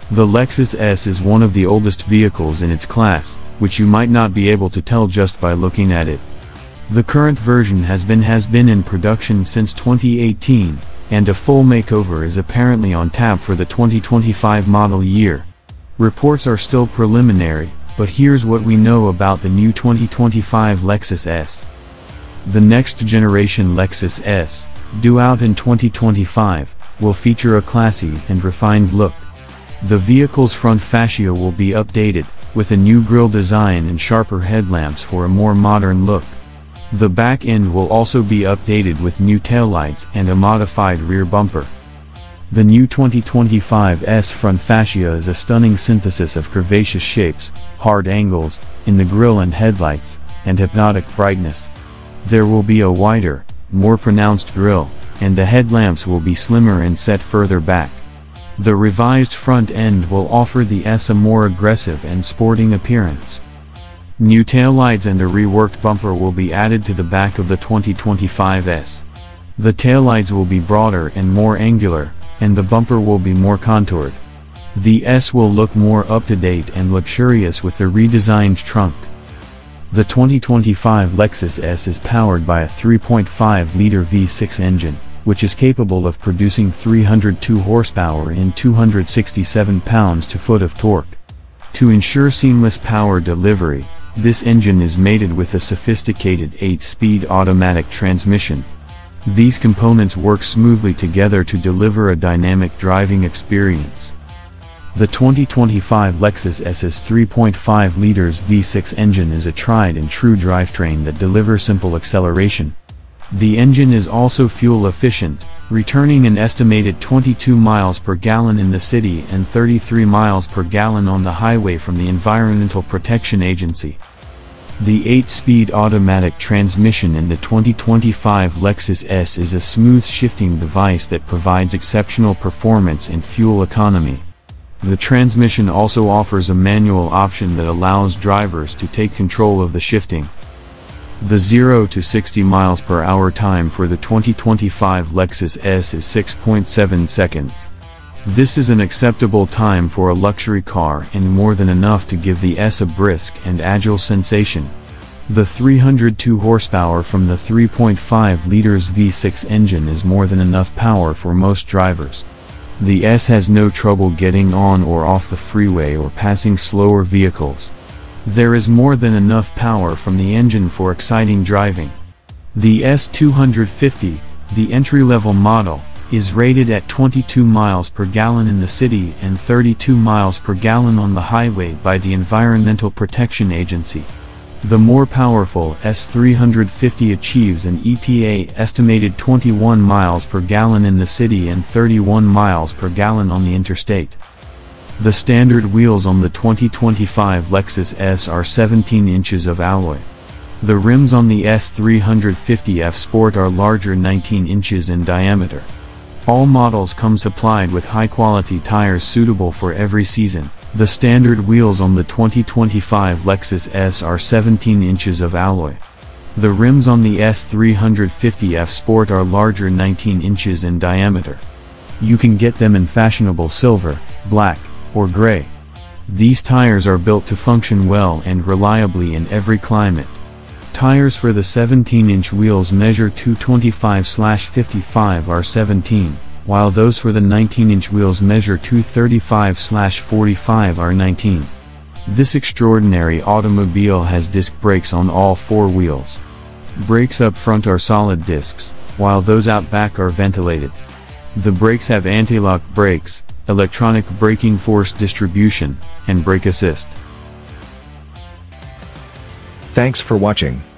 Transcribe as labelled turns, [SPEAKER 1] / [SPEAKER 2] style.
[SPEAKER 1] The Lexus ES is one of the oldest vehicles in its class, which you might not be able to tell just by looking at it. The current version has been in production since 2018, and a full makeover is apparently on tap for the 2025 model year. Reports are still preliminary, but here's what we know about the new 2025 Lexus ES. The next generation Lexus ES, due out in 2025, will feature a classy and refined look. The vehicle's front fascia will be updated, with a new grille design and sharper headlamps for a more modern look. The back end will also be updated with new taillights and a modified rear bumper. The new 2025 S front fascia is a stunning synthesis of curvaceous shapes, hard angles, in the grille and headlights, and hypnotic brightness. There will be a wider, more pronounced grille, and the headlamps will be slimmer and set further back. The revised front end will offer the S a more aggressive and sporting appearance. New taillights and a reworked bumper will be added to the back of the 2025 S. The taillights will be broader and more angular, and the bumper will be more contoured. The S will look more up-to-date and luxurious with the redesigned trunk. The 2025 Lexus ES is powered by a 3.5-liter V6 engine, which is capable of producing 302 horsepower and 267 pounds-to-foot of torque. To ensure seamless power delivery, this engine is mated with a sophisticated 8-speed automatic transmission. These components work smoothly together to deliver a dynamic driving experience. The 2025 Lexus ES's 3.5-liter V6 engine is a tried-and-true drivetrain that delivers simple acceleration. The engine is also fuel efficient, returning an estimated 22 miles per gallon in the city and 33 miles per gallon on the highway from the Environmental Protection Agency. The 8-speed automatic transmission in the 2025 Lexus ES is a smooth shifting device that provides exceptional performance and fuel economy. The transmission also offers a manual option that allows drivers to take control of the shifting. The 0 to 60 miles per hour time for the 2025 Lexus ES is 6.7 seconds. This is an acceptable time for a luxury car and more than enough to give the S a brisk and agile sensation. The 302 horsepower from the 3.5-liter V6 engine is more than enough power for most drivers. The S has no trouble getting on or off the freeway or passing slower vehicles. There is more than enough power from the engine for exciting driving. The S250, the entry-level model, is rated at 22 miles per gallon in the city and 32 miles per gallon on the highway by the Environmental Protection Agency. The more powerful S350 achieves an EPA estimated 21 miles per gallon in the city and 31 miles per gallon on the interstate. The standard wheels on the 2025 Lexus ES are 17 inches of alloy. The rims on the S350F Sport are larger, 19 inches in diameter. All models come supplied with high-quality tires suitable for every season. The standard wheels on the 2025 Lexus ES are 17 inches of alloy. The rims on the S350F Sport are larger, 19 inches in diameter. You can get them in fashionable silver, black, or gray. These tires are built to function well and reliably in every climate. Tires for the 17-inch wheels measure 225/55 are 17, while those for the 19-inch wheels measure 235/45 are 19. This extraordinary automobile has disc brakes on all four wheels. Brakes up front are solid discs, while those out back are ventilated. The brakes have anti-lock brakes, electronic braking force distribution, and brake assist.
[SPEAKER 2] Thanks for watching.